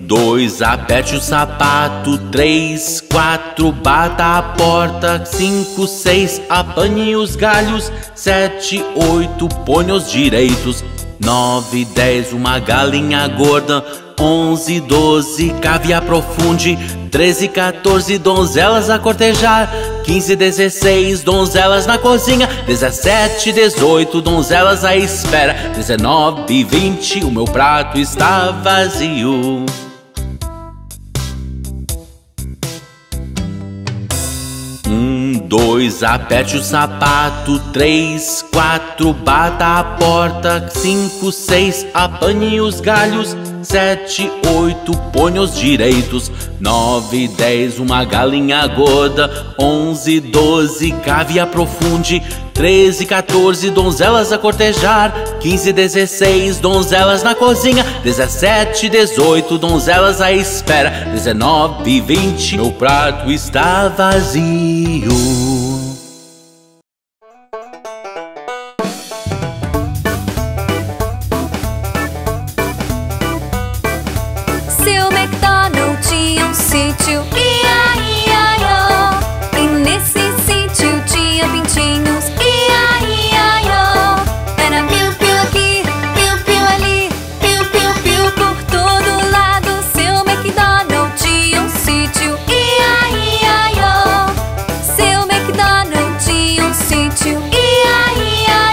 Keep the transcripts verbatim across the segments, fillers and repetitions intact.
dois, aperte o sapato. Três, quatro, bata a porta. Cinco, seis, apanhe os galhos. Sete, oito, ponha os direitos. Nove, dez, uma galinha gorda. Onze, doze, cave e aprofunde. Treze, quatorze, donzelas a cortejar. Quinze, dezesseis, donzelas na cozinha. Dezessete, dezoito, donzelas à espera. Dezenove, vinte, o meu prato está vazio. Um, dois, aperte o sapato. Três, quatro, bata a porta. Cinco, seis, apanhe os galhos. Sete, oito, ponha os direitos. Nove, dez, uma galinha gorda. Onze, doze, cave e aprofunde. Treze, quatorze, donzelas a cortejar. Quinze, dezesseis, donzelas na cozinha. Dezessete, dezoito, donzelas à espera. Dezenove, vinte, meu prato está vazio. Seu McDonald tinha um sítio, ia, ia, ia. E nesse sítio tinha pintinhos, ia, ia, ia. Era piu-piu aqui, piu-piu ali, piu-piu-piu por todo lado. Seu McDonald tinha um sítio, ia, ia, ia. Seu McDonald tinha um sítio, ia, ia,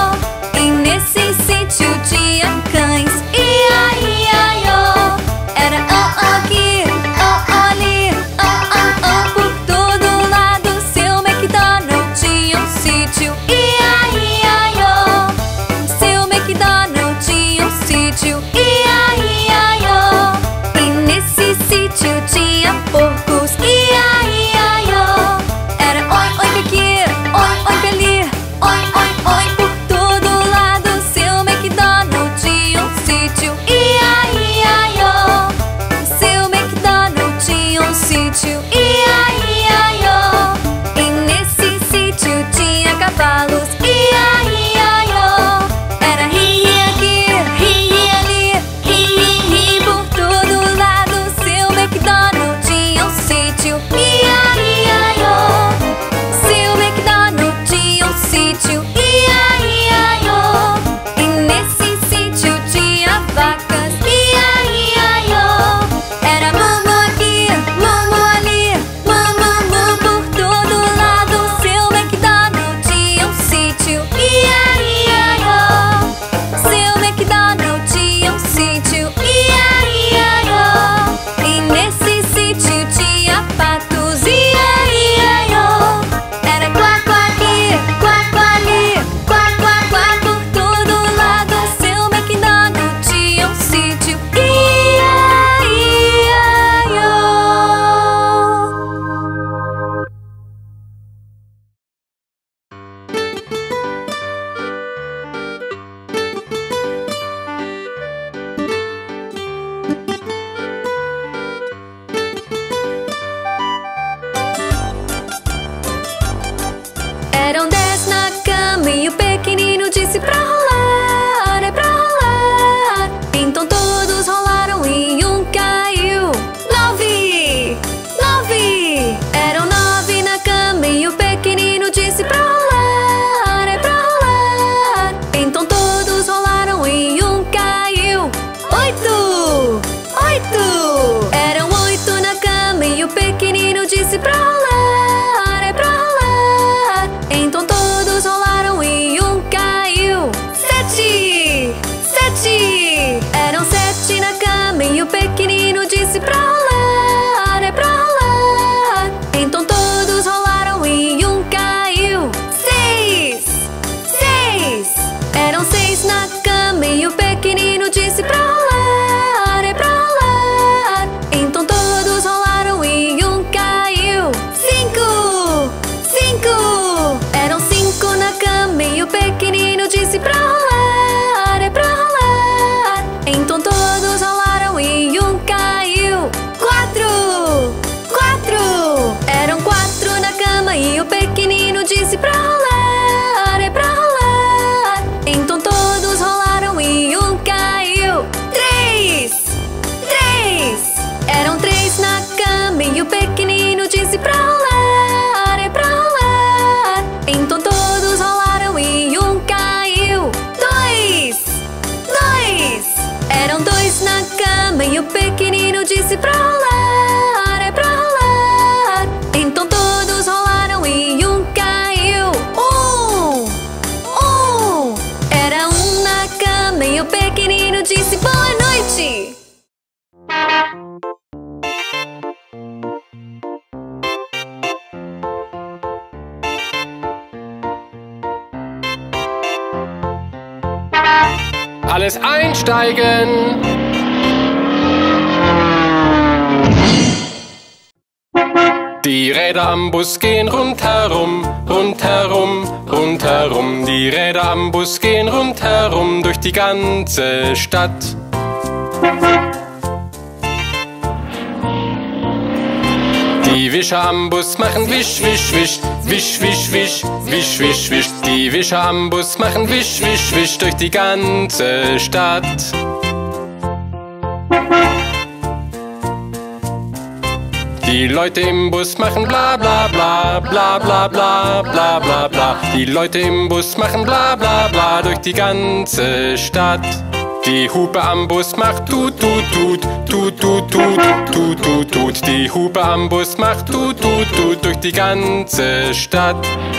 ia. E nesse sítio tinha cães, ia, ia, ia. Era oh, oh aqui, oh, oh ali, oh, oh, oh por todo lado. Seu McDonald tinha um sítio, ia, ia, ia. Seu McDonald tinha um sítio, ia, ia, ia. E nesse sítio tinha porcos, ia, ia, ia. Era oi, oi aqui, oi, oi ali, oi, oi, oi por todo lado. Seu McDonald tinha um sítio, ia, ia, ia. Seu McDonald tinha um sítio, ia, ia, ia. E nesse sítio tinha cavalos, ia, ia, ia. Era ri, ri aqui, ri, ri ali, ri, ri, ri por todo lado. Seu McDonald tinha um sítio, ia, ia, ia. Seu McDonald tinha um sítio, ia, ia, ia. E nesse sítio tinha vacas, ia, ia, ia. Era mumu aqui, mumu ali, mumu, mu por todo lado. Seu McDonald tinha um sítio, ia, ia, ia. Seu McDonald tinha um sítio, ia, ia, ia. E nesse sítio tinha patos, ia, ia, ia. Era quá, quá aqui, quá, quá ali, quá, quá, quá por todo lado. Seu McDonald tinha um sítio, ia, ia, ia. Eram dez na cama e o pequenino disse pra rolar, é pra rolar. Então todos rolaram e um caiu. Nove, nove. Eram nove na cama e o pequenino disse pra rolar, é pra rolar. Então todos rolaram e um caiu. Oito, oito. Eram oito na cama e o pequenino disse pra rolar, é pra rolar. Então todos rolaram e um caiu. Sete, sete. Eram sete na cama e o pequenino disse pra rolar, é pra rolar. Então todos rolaram e um caiu. Seis, seis. Eram seis na cama e o pequenino disse pra rolar, é pra rolar. Então todos rolaram e um caiu. Cinco, cinco. Eram cinco na cama e o pequenino disse pra rolar, é pra rolar. Então todos rolaram e um caiu. Quatro, quatro. Eram quatro na cama e o pequenino disse pra rolar, é pra rolar. Então todos rolaram e um caiu. pequenino disse pra rolar, é pra rolar. Então todos rolaram e um caiu. Um, um. Era um na cama e o pequenino disse boa noite. Alles einsteigen! Die Räder am Bus gehen rundherum, rundherum, rundherum. Die Räder am Bus gehen rundherum durch die ganze Stadt. Die Wischer am Bus machen wisch, wisch, wisch, wisch, wisch, wisch, wisch, wisch, wisch. Die Wischer am Bus machen wisch, wisch, wisch durch die ganze Stadt. Die Leute im Bus machen bla bla bla, bla bla bla, bla bla bla. Die Leute im Bus machen bla bla bla durch die ganze Stadt. Die Hupe am Bus macht tut, tut, tut, tut, tut, tut, tut, tut, tut. Die Hupe am Bus macht tut, tut, tut durch die ganze Stadt.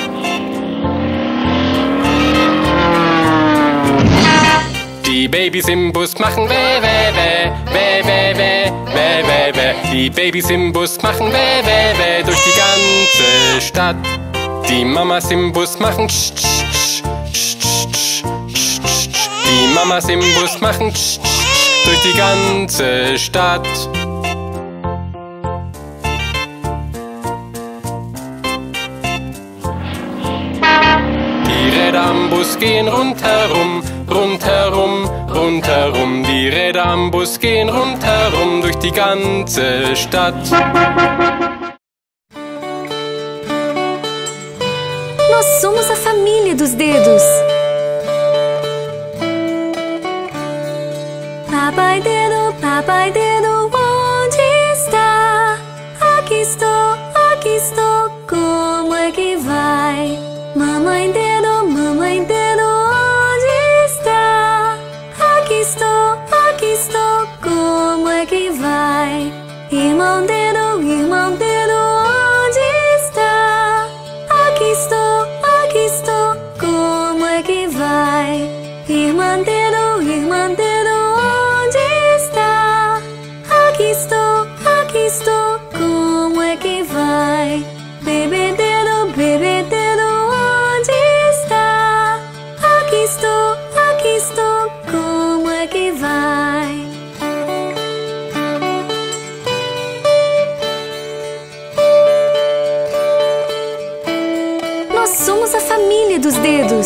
Die Babys im Bus machen weh, weh, weh, weh, weh, weh, weh, weh, weh. Die Babys im Bus machen weh, weh, weh durch die ganze Stadt. Die Mamas im Bus machen tsch, tsch, tsch, tsch, tsch, tsch, tsch. Die Mamas im Bus machen tsch, tsch, tsch, durch die ganze Stadt. Die Räder am Bus gehen rundherum, rundherum, rundherum. Die Räder am Bus gehen rundherum durch die ganze Stadt. Nós somos a família dos dedos. Papai dedo, papai dedo, onde está? Aqui estou, aqui estou, como é que vai? Mamãe dedo, mamãe dedo, onde está? Aqui estou, aqui estou, como é que vai? Irmão dedo, irmão dedo, onde está? Aqui estou, aqui estou, como é que vai? Irmã dedo, irmã dedo, onde está? Aqui estou, aqui estou, como é que vai? Bebê dedo, bebê dedo, onde está? Aqui estou, aqui estou, como é que vai? Nós somos a família dos dedos.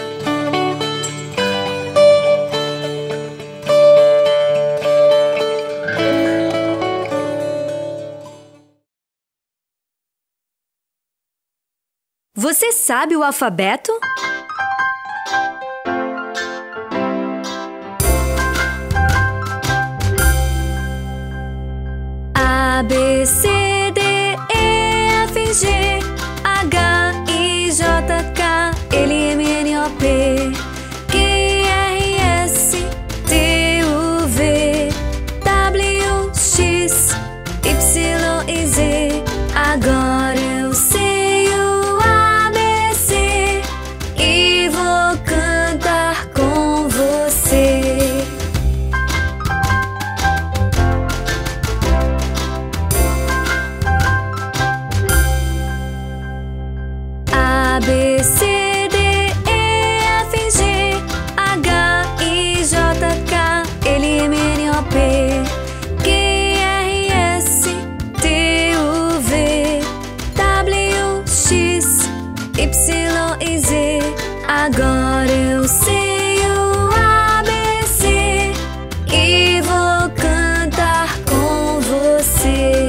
Você sabe o alfabeto? A, B, C, D, E, F, G, H, I, J, K, L, M, N, O, P, Q, R, S, T, U, V, W, X, Y e Z. Agora eu sei o A B C e vou cantar com você. A, B, C, D, E, F, G, H, I, J, K, L, M, N, O, P, Q, R, S, T, U, V, W, X, Y e Z. Agora eu sei o A B C e vou cantar com você.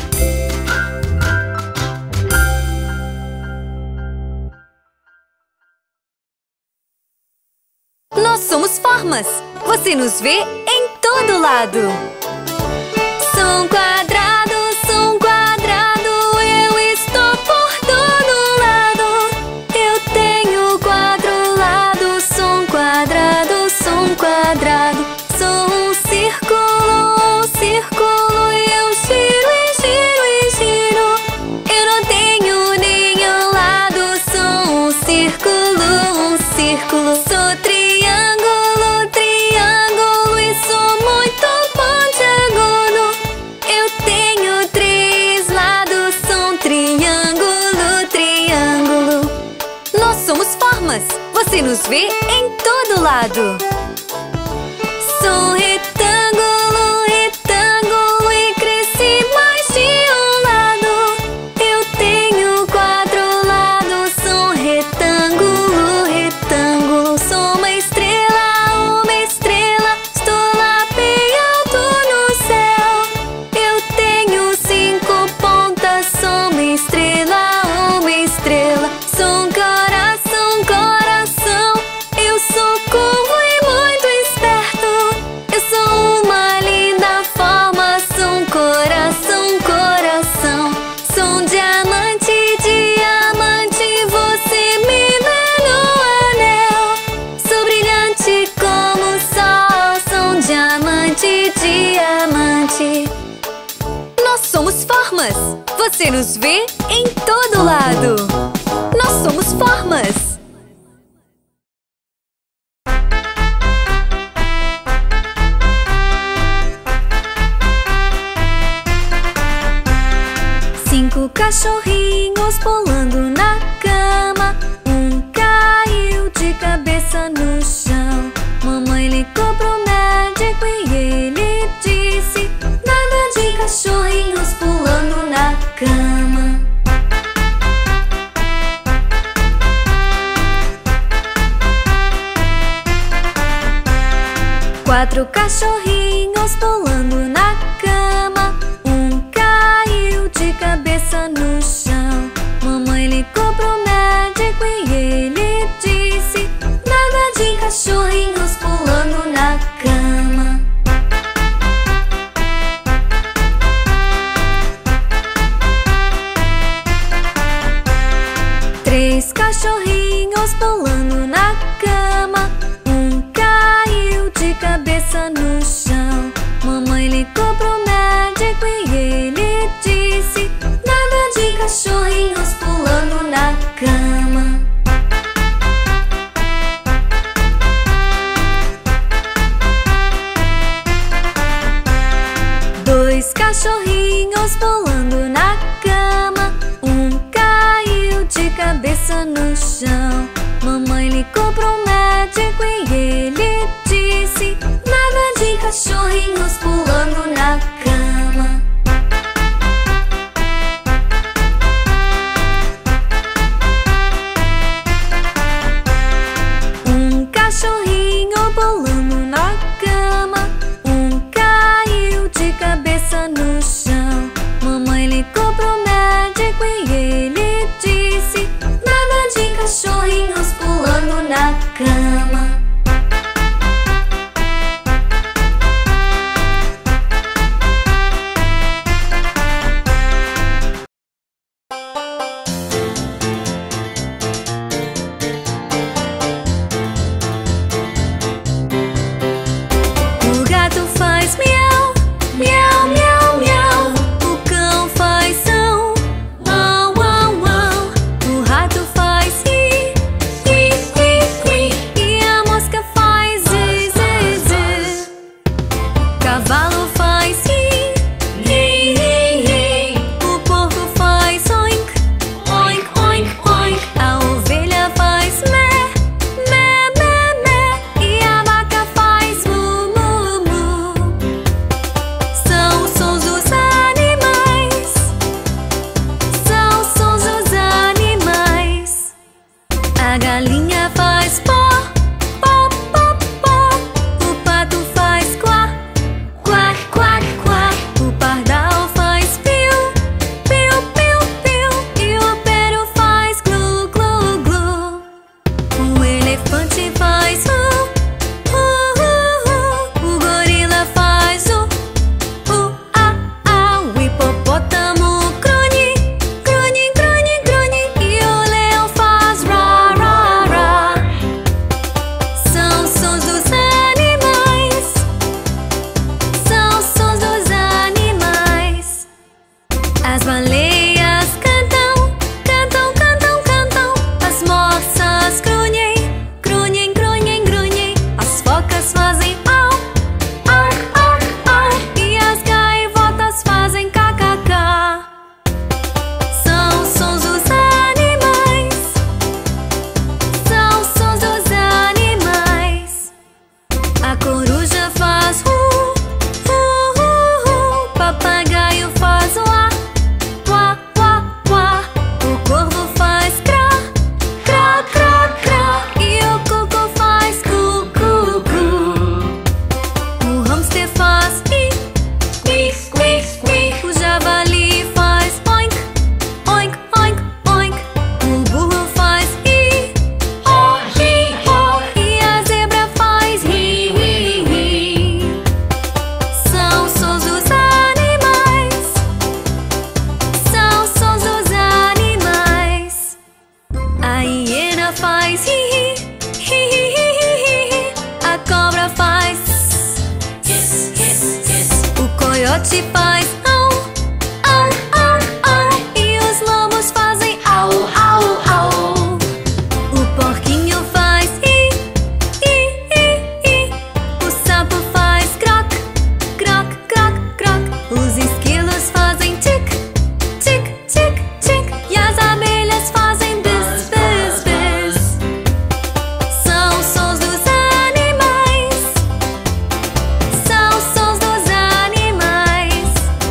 Nós somos formas. Você nos vê em todo lado. Sou um quadrado, sou um quadrado, eu estou por todo lado. Eu tenho quatro lados, sou um quadrado, sou um quadrado. Sou um círculo, um círculo. círculo. Sou triângulo, triângulo e sou muito pontiagudo. Eu tenho três lados, sou um triângulo, triângulo. Nós somos formas, você nos vê em todo lado. Sou um retângulo, retângulo e cresci mais de um lado. Eu tenho quatro lados, sou um retângulo, retângulo. Sou uma estrela, uma estrela, estou lá bem alto no céu. Eu tenho cinco pontas, sou uma estrela, uma estrela. Sou um coração, coração, eu sou curvo e muito esperto. Eu sou uma linda forma, sou um coração, coração. Sou um diamante, diamante, você me vê no anel. Sou brilhante como o sol, sou um diamante, diamante. Nós somos formas, você nos vê em todo lado. Nós somos formas. Cinco cachorrinhos pulando na cama. Um caiu de cabeça no chão. Mamãe ligou pro médico e ele disse: nada de cachorrinhos pulando na cama. Quatro cachorrinhos pulando na cama. Um caiu de cabeça no chão. Mamãe ligou pro médico e ele disse: nada de cachorrinhos pulando na cama. Três cachorrinhos pulando na cama. Um caiu de cabeça no chão. Mamãe ligou pro médico e ele disse: nada de cachorrinhos pulando na cama. Dois cachorrinhos pulando na cama. Um caiu de cabeça no chão. Mamãe ligou pro médico e ele disse: nada de cachorrinhos pulando na cama. Um cachorrinho pulando na cama. Um caiu de cabeça no chão. Mamãe ligou pro médico e ele disse: nada de cachorrinhos pulando na cama. O gato faz miau, miau, miau, miau. O cão faz são, uau, uau, uau. O rato faz ri, ri, ri, ri. E a mosca coiote faz au, au, au, au. E os lobos fazem au, au, au. O porquinho faz i, i, i, i. O sapo faz croc, croc, croc, croc. Os esquilos fazem tic, tic, tic, tic. E as abelhas fazem bis, bis, bis. São sons dos animais. São sons dos animais.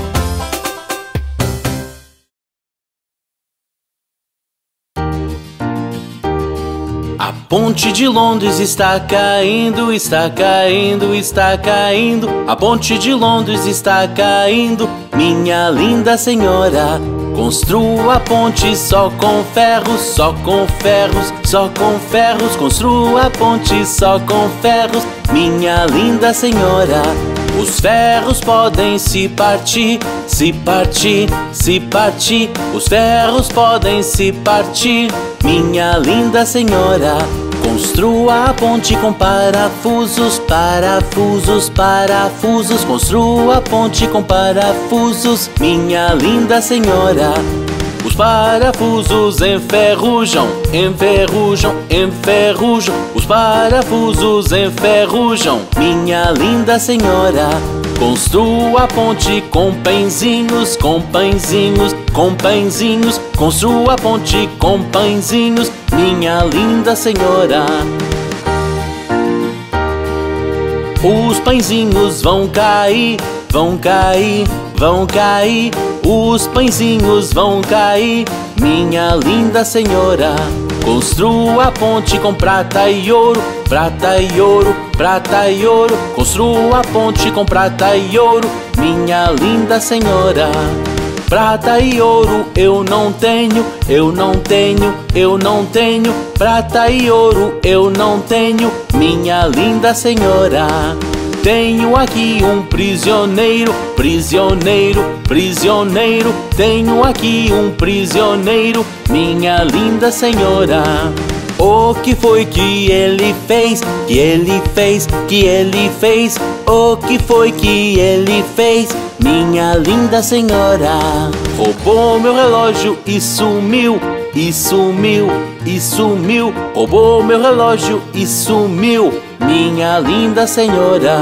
A ponte de Londres está caindo, está caindo, está caindo. A ponte de Londres está caindo, minha linda senhora. Construa a ponte só com ferros, só com ferros, só com ferros. Construa a ponte só com ferros, minha linda senhora. Os ferros podem se partir, se partir, se partir. Os ferros podem se partir, minha linda senhora. Construa a ponte com parafusos, parafusos, parafusos. Construa a ponte com parafusos, minha linda senhora. Os parafusos enferrujam, enferrujam, enferrujam. Os parafusos enferrujam, minha linda senhora. Construa a ponte com pãezinhos, com pãezinhos, com pãezinhos. Construa a ponte com pãezinhos, minha linda senhora. Os pãezinhos vão cair, vão cair, vão cair. Os pãezinhos vão cair, minha linda senhora. Construa a ponte com prata e ouro, prata e ouro, prata e ouro. Construa a ponte com prata e ouro, minha linda senhora. Prata e ouro eu não tenho, eu não tenho, eu não tenho. Prata e ouro eu não tenho, minha linda senhora. Tenho aqui um prisioneiro, prisioneiro, prisioneiro. Tenho aqui um prisioneiro, minha linda senhora. O que foi que ele fez, que ele fez, que ele fez? O que foi que ele fez, minha linda senhora? Roubou meu relógio e sumiu, e sumiu, e sumiu. Roubou meu relógio e sumiu, minha linda senhora.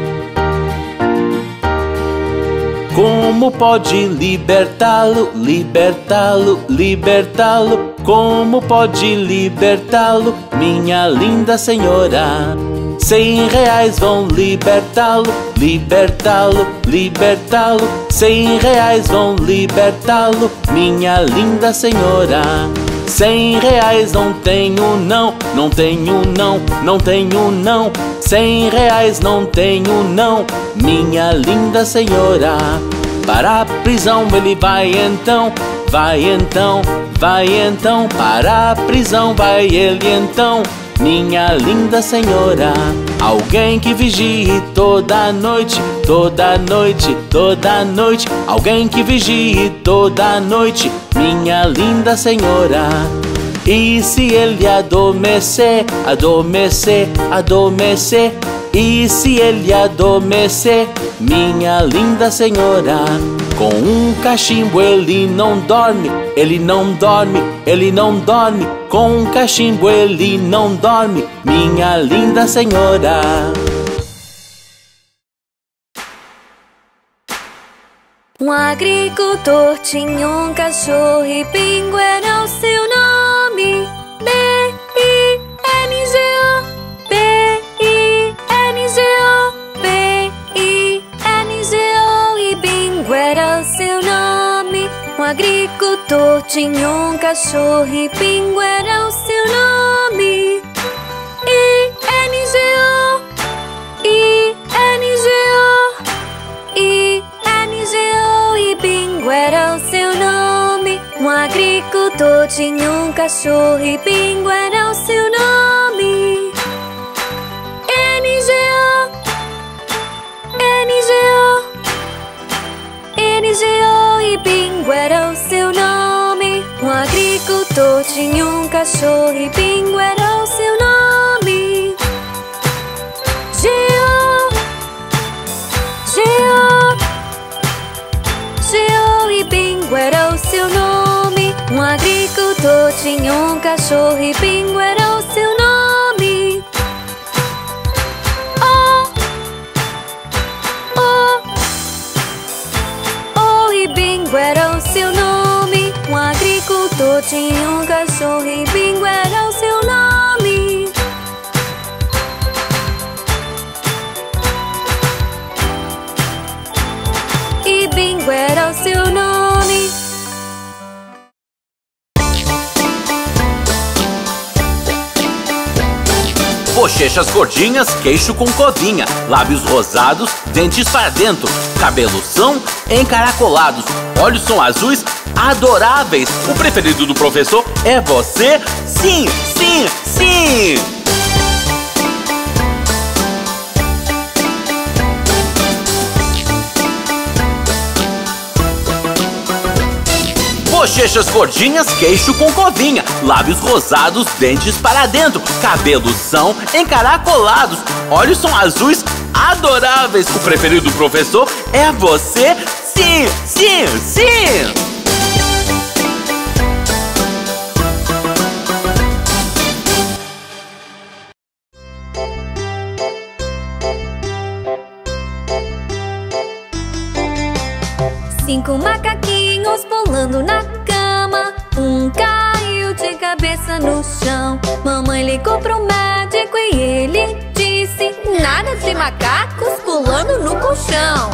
Como pode libertá-lo, libertá-lo, libertá-lo? Como pode libertá-lo, minha linda senhora? Cem reais vão libertá-lo, libertá-lo, libertá-lo. Cem reais vão libertá-lo, minha linda senhora. Cem reais não tenho não, não tenho não, não tenho não. Cem reais não tenho não, minha linda senhora. Para a prisão ele vai então, vai então, vai então. Para a prisão vai ele então, minha linda senhora. Alguém que vigie toda noite, toda noite, toda noite. Alguém que vigie toda noite, minha linda senhora. E se ele adormecer, adormecer, adormecer? E se ele adormecer, minha linda senhora? Com um cachimbo ele não dorme, ele não dorme, ele não dorme. Com um cachimbo ele não dorme, minha linda senhora. Um agricultor tinha um cachorro e Bingo era o seu nome. B I N G O, B I N G O, B I N G O. E Bingo era o seu nome. Um agricultor tinha um cachorro e Bingo era o seu nome. I N G O, I N G O, I N G O. E Bingo era o seu nome. Um agricultor tinha um cachorro e Bingo era o seu nome. N G O, N G O, N G O. E Bingo era o seu nome. Um agricultor tinha um cachorro e Bingo era o seu nome. G O, G O, Bochechas gordinhas, queixo com covinha, lábios rosados, dentes para dentro, cabelos são encaracolados, olhos são azuis, adoráveis. O preferido do professor é você? Sim, sim, sim! Bochechas gordinhas, queixo com covinha, lábios rosados, dentes para dentro, cabelos são encaracolados, olhos são azuis, adoráveis. O preferido do professor é você? Sim, sim, sim! Cinco macaquinhos pulando na cama. Um caiu de cabeça no chão. Mamãe ligou pro médico e ele disse: nada de macacos pulando no colchão.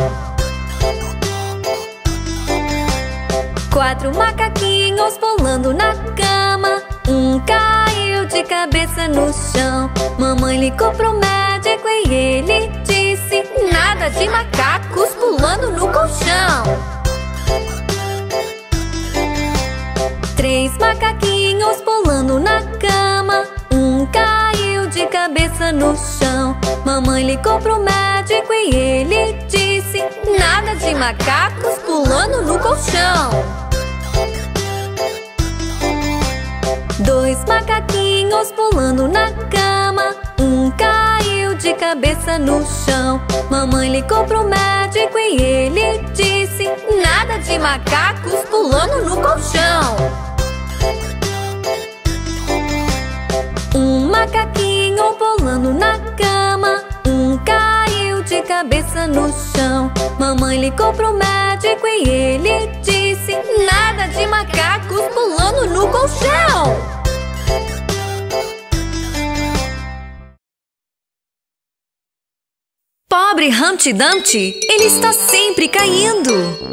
Quatro macaquinhos pulando na cama. Um caiu de cabeça no chão. Mamãe ligou pro médico e ele disse: nada de macacos pulando no colchão. Três macaquinhos pulando na cama. Um caiu de cabeça no chão. Mamãe ligou pro médico e ele disse: nada de macacos pulando no colchão. Dois macaquinhos pulando na cama. Um caiu de cabeça no chão. Mamãe ligou pro médico e ele disse: nada de macacos pulando no colchão. Um macaquinho pulando na cama. Um caiu de cabeça no chão. Mamãe ligou pro médico e ele disse: nada de macacos pulando no colchão. Pobre Humpty Dumpty, ele está sempre caindo.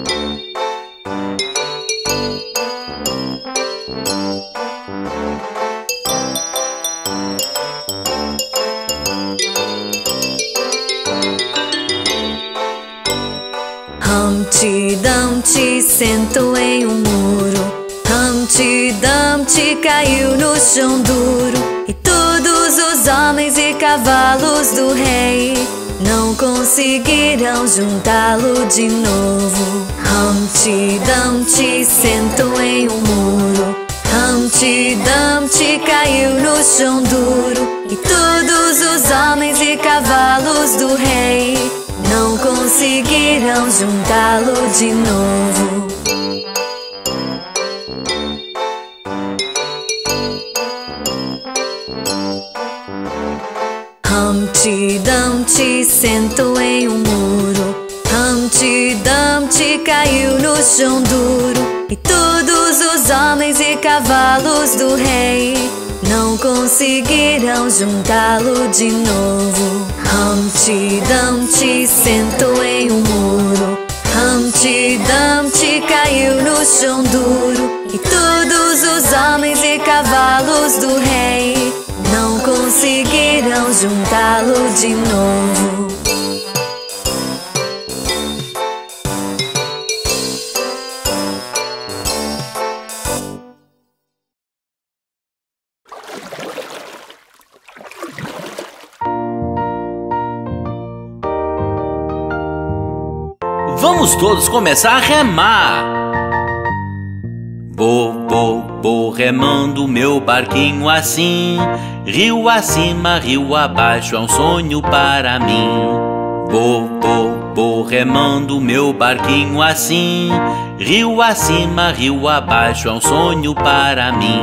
Humpty Dumpty sentou em um muro. Humpty Dumpty caiu no chão duro. E todos os homens e cavalos do rei não conseguiram juntá-lo de novo. Humpty Dumpty sentou em um muro. Humpty Dumpty caiu no chão duro. E todos os homens e cavalos do rei não conseguiram juntá-lo de novo. Humpty Dumpty sentou em um muro. Humpty Dumpty caiu no chão duro. E todos os homens e cavalos do rei não conseguiram juntá-lo de novo. Humpty Dumpty sentou em um muro. Humpty Dumpty caiu no chão duro. E todos os homens e cavalos do rei não conseguiram juntá-lo de novo. Vamos todos começar a remar. Vou, vou, vou remando meu barquinho assim. Rio acima, rio abaixo, é um sonho para mim. Vou, vou, vou remando meu barquinho assim. Rio acima, rio abaixo, é um sonho para mim.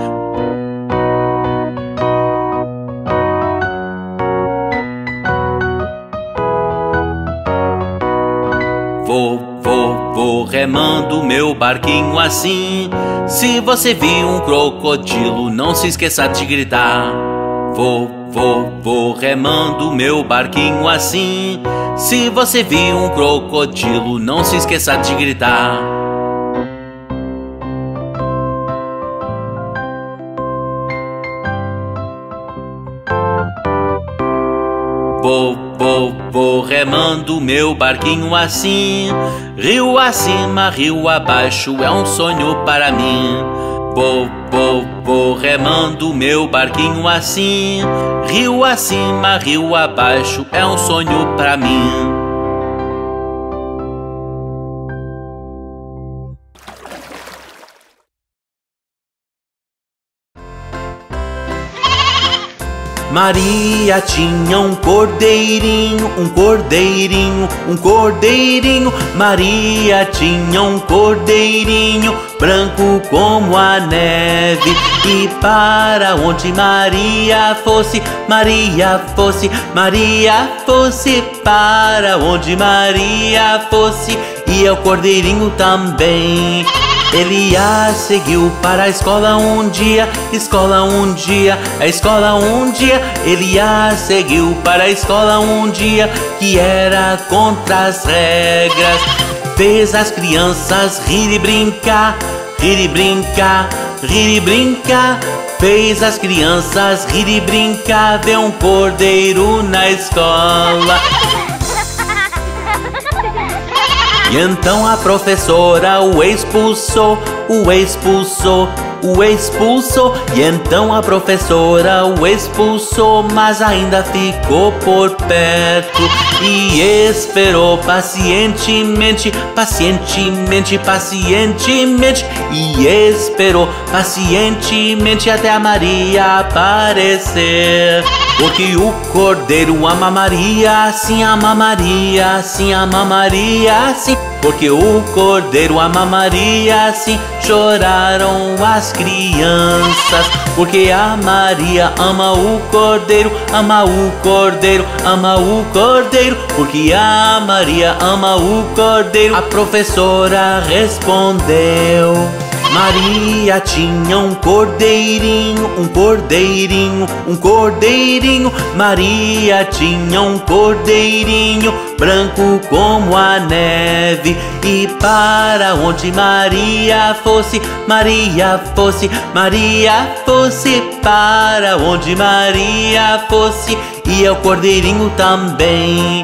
Vou, vou, vou remando meu barquinho assim. Se você viu um crocodilo, não se esqueça de gritar. Vou, vou, vou remando meu barquinho assim. Se você viu um crocodilo, não se esqueça de gritar. Vou, vou, vou remando meu barquinho assim. Rio acima, rio abaixo, é um sonho para mim. Vou, vou, vou remando meu barquinho assim. Rio acima, rio abaixo, é um sonho para mim. Maria tinha um cordeirinho, um cordeirinho, um cordeirinho. Maria tinha um cordeirinho, branco como a neve. E para onde Maria fosse, Maria fosse, Maria fosse. Para onde Maria fosse, ia o cordeirinho também. Ele a seguiu para a escola um dia, escola um dia, a escola um dia. Ele a seguiu para a escola um dia, que era contra as regras. Fez as crianças rir e brincar, rir e brincar, rir e brincar. Fez as crianças rir e brincar, vê um cordeiro na escola. E então a professora o expulsou, o expulsou, o expulsou. E então a professora o expulsou, mas ainda ficou por perto e esperou pacientemente, pacientemente, pacientemente. E esperou pacientemente até a Maria aparecer. Porque o cordeiro ama Maria, assim ama Maria, assim ama Maria, assim. Porque o cordeiro ama Maria, assim choraram as crianças. Porque a Maria ama o cordeiro, ama o cordeiro, ama o cordeiro. Porque a Maria ama o cordeiro. A professora respondeu: Maria tinha um cordeirinho, um cordeirinho, um cordeirinho. Maria tinha um cordeirinho, branco como a neve. E para onde Maria fosse, Maria fosse, Maria fosse. Para onde Maria fosse, ia o cordeirinho também.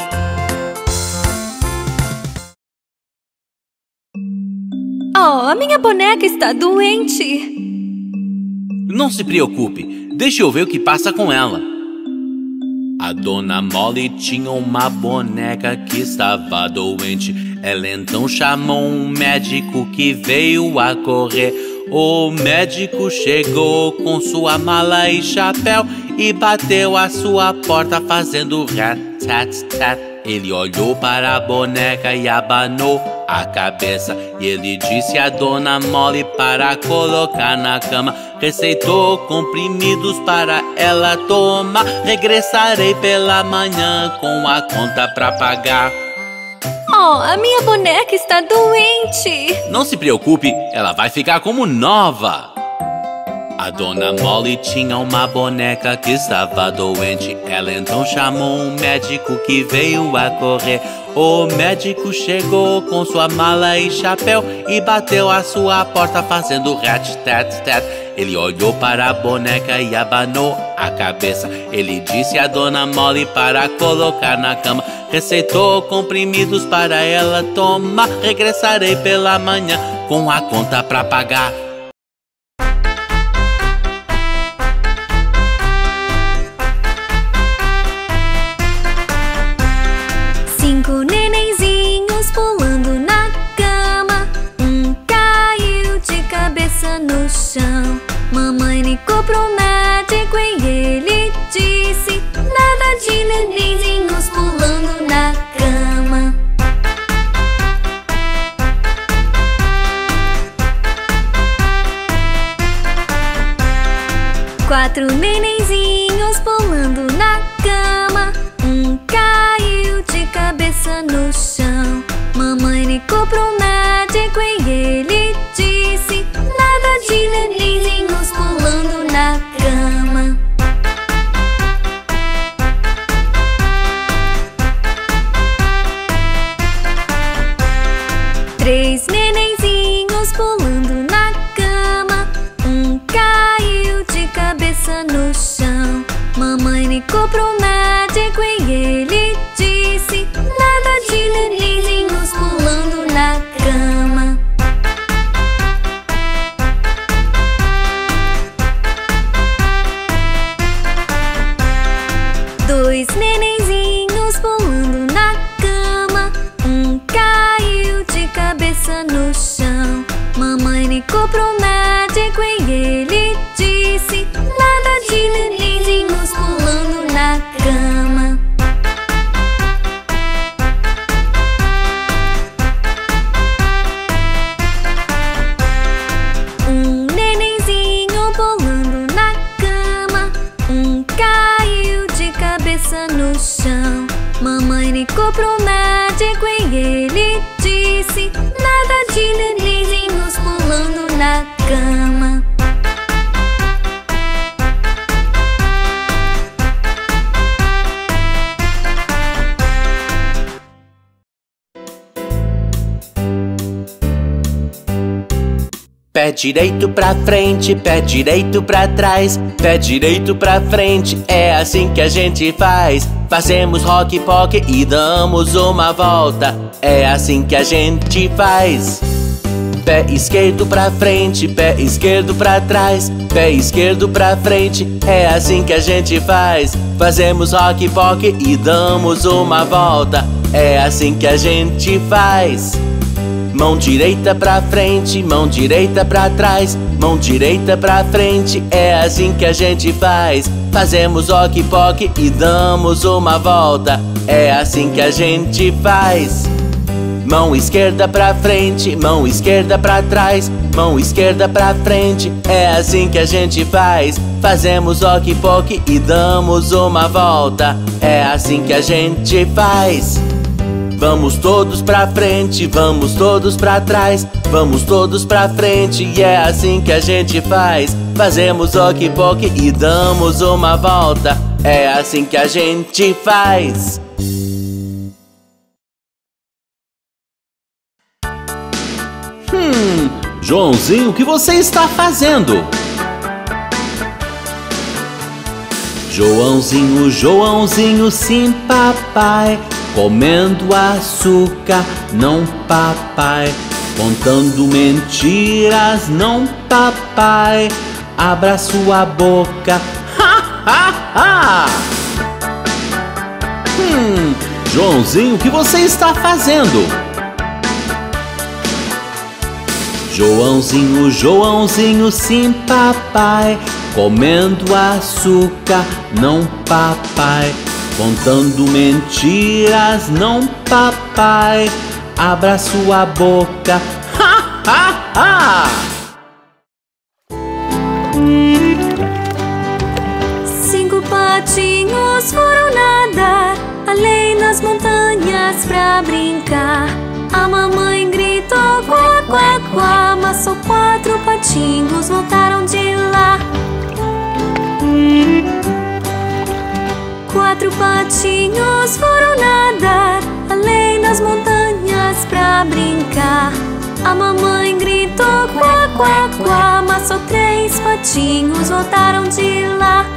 Oh, a minha boneca está doente. Não se preocupe, deixa eu ver o que passa com ela. A dona Molly tinha uma boneca que estava doente. Ela então chamou um médico que veio a correr. O médico chegou com sua mala e chapéu e bateu a sua porta fazendo rat-tat-tat. Ele olhou para a boneca e abanou a cabeça. E ele disse a dona Molly para colocar na cama. Receitou comprimidos para ela tomar. Regressarei pela manhã com a conta pra pagar. Oh, a minha boneca está doente. Não se preocupe, ela vai ficar como nova. A dona Molly tinha uma boneca que estava doente. Ela então chamou um médico que veio a correr. O médico chegou com sua mala e chapéu e bateu a sua porta fazendo rat-tat-tat. Ele olhou para a boneca e abanou a cabeça. Ele disse a dona Molly para colocar na cama. Receitou comprimidos para ela tomar. Regressarei pela manhã com a conta pra pagar. Cinco nenenzinhos pulando na cama. Um caiu de cabeça no chão. Mamãe ligou pro médico e ele disse: nada de nenenzinhos pulando na cama. Quatro nenenzinhos pulando na cama. Um caiu de cabeça no chão. Mamãe ligou pro médico e ele disse: nada de nenenzinhos pulando na cama. Três nenenzinhos pulando na cama. Um caiu de cabeça no chão. Mamãe ligou pro médico médico e ele disse: nada de nenenzinhos pulando na cama. Dois nenenzinhos pulando na cama. Um caiu de cabeça no chão. Mamãe ligou pro médico e ele disse: nada de nenenzinhos pulando na cama. Um nenenzinho pulando na cama. Um caiu de cabeça no chão. Mamãe ligou pro médico e ele disse: nada de nenenzinhos pulando na cama. Pé direito pra frente, pé direito pra trás, pé direito pra frente, é assim que a gente faz. Fazemos rock poke e damos uma volta, é assim que a gente faz. Pé esquerdo pra frente, pé esquerdo pra trás, pé esquerdo pra frente, é assim que a gente faz. Fazemos rock poke e damos uma volta, é assim que a gente faz. Mão direita pra frente, mão direita pra trás, mão direita pra frente, é assim que a gente faz. Fazemos ok poke e damos uma volta, é assim que a gente faz. Mão esquerda pra frente, mão esquerda pra trás, mão esquerda pra frente, é assim que a gente faz. Fazemos ok poke e damos uma volta, é assim que a gente faz. Vamos todos pra frente, vamos todos pra trás, vamos todos pra frente, e é assim que a gente faz. Fazemos ok poke e damos uma volta, é assim que a gente faz. Hum, Joãozinho, o que você está fazendo? Joãozinho, Joãozinho, sim, papai. Comendo açúcar, não, papai. Contando mentiras, não, papai. Abra sua boca, ha, ha, ha! Hum, Joãozinho, o que você está fazendo? Joãozinho, Joãozinho, sim, papai. Comendo açúcar, não, papai. Contando mentiras, não, papai. Abra sua boca, ha, ha, ha! Cinco patinhos foram nadar além nas montanhas pra brincar. A mamãe gritou quá, quá, quá, amassou quatro patinhos, voltaram de lá. Quatro patinhos foram nadar além das montanhas pra brincar. A mamãe gritou quá, quá, quá, amassou três patinhos, voltaram de lá.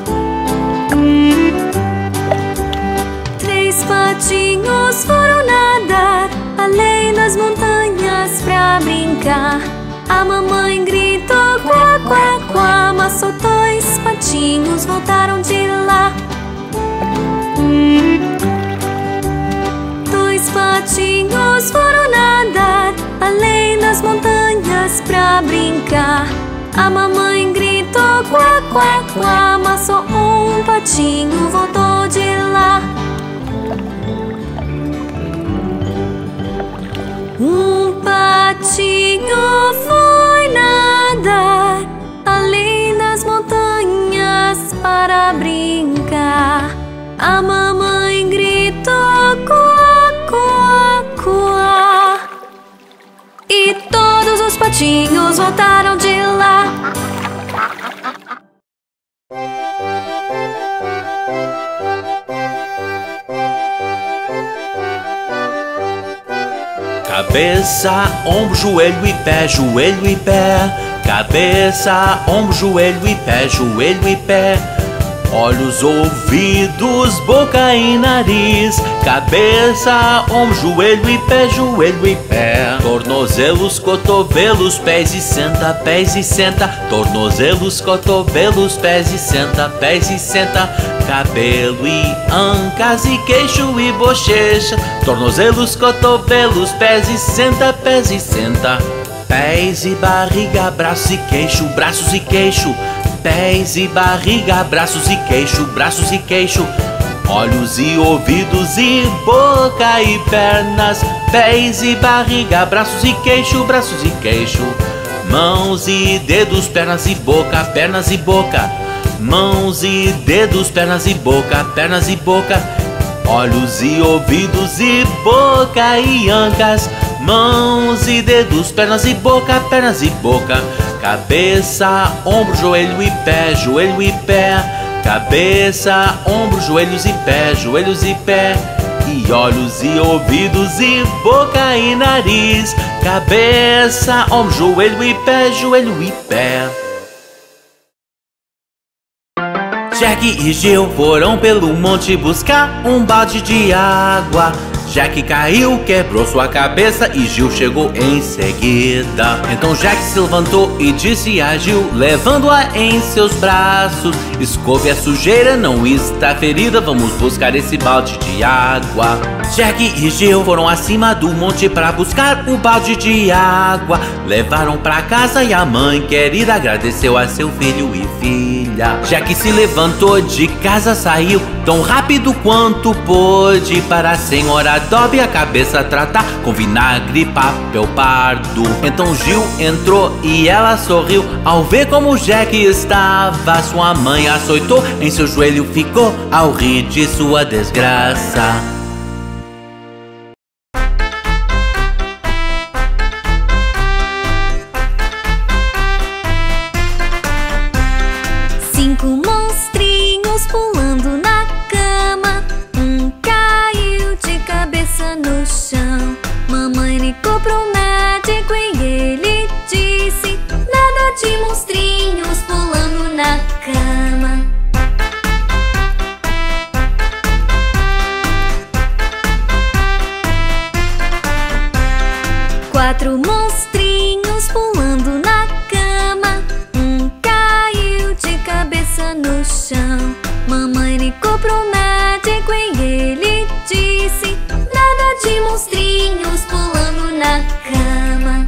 Três patinhos foram nadar além das montanhas pra brincar. A mamãe gritou quá, quá, quá, amassou dois patinhos, voltaram de lá. Dois patinhos foram nadar além das montanhas pra brincar. A mamãe gritou quá, quá, quá, amassou um patinho, voltou de lá. Um patinho foi nadar além das montanhas para brincar. A mamãe gritou quá, quá, quá, e todos os patinhos voltaram de lá. Cabeça, ombro, joelho e pé, joelho e pé. Cabeça, ombro, joelho e pé, joelho e pé. Olhos, ouvidos, boca e nariz, cabeça, ombro, joelho e pé, joelho e pé. Tornozelos, cotovelos, pés e senta, pés e senta. Tornozelos, cotovelos, pés e senta, pés e senta. Cabelo e ancas e queixo e bochecha. Tornozelos, cotovelos, pés e senta, pés e senta. Pés e barriga, braços e queixo, braços e queixo. Pés e barriga, braços e queixo, braços e queixo. Olhos e ouvidos e boca e pernas. Pés e barriga, braços e queixo, braços e queixo. Mãos e dedos, pernas e boca, pernas e boca. Mãos e dedos, pernas e boca, pernas e boca. Olhos e ouvidos e boca e ancas. Mãos e dedos, pernas e boca, pernas e boca. Cabeça, ombro, joelho e pé, joelho e pé. Cabeça, ombro, joelhos e pé, joelhos e pé. E olhos e ouvidos e boca e nariz. Cabeça, ombro, joelho e pé, joelho e pé. Jack e Jill foram pelo monte buscar um balde de água. Jack caiu, quebrou sua cabeça e Jill chegou em seguida. Então Jack se levantou e disse a Jill, levando-a em seus braços: escove a sujeira, não está ferida, vamos buscar esse balde de água. Jack e Jill foram acima do monte para buscar o balde de água. Levaram para casa e a mãe querida agradeceu a seu filho e filha. Jack se levantou de casa, saiu tão rápido quanto pôde para a senhora Dobby a cabeça tratar com vinagre e papel pardo. Então Jill entrou e ela sorriu ao ver como Jack estava. Sua mãe açoitou, em seu joelho ficou ao rir de sua desgraça. Cinco monstrinhos pulando na cama. Um caiu de cabeça no chão. Mamãe ligou pro médico e ele disse: nada de monstrinhos pulando na cama. Quatro monstrinhos pulando na cama. Um caiu de cabeça no chão. Mamãe ligou pro médico e ele disse: nada de monstrinhos pulando na cama.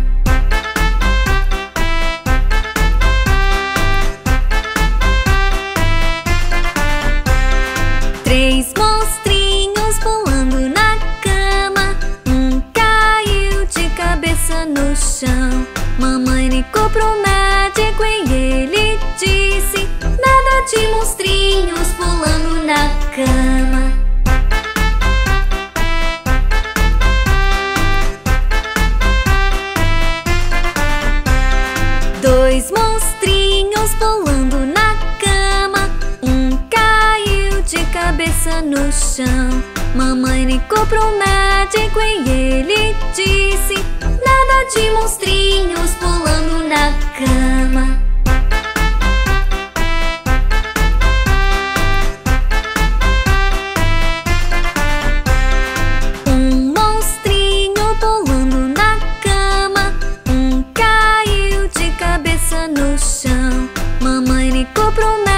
Três monstrinhos pulando na cama. Um caiu de cabeça no chão. Mamãe ligou pro médico e ele disse: nada de monstrinhos pulando na cama. Dois monstrinhos pulando na cama. Um caiu de cabeça no chão. Mamãe ligou pro médico e ele disse: nada de monstrinhos pulando na cama. Um monstrinho pulando na cama. Um caiu de cabeça no chão. Mamãe ligou pro médico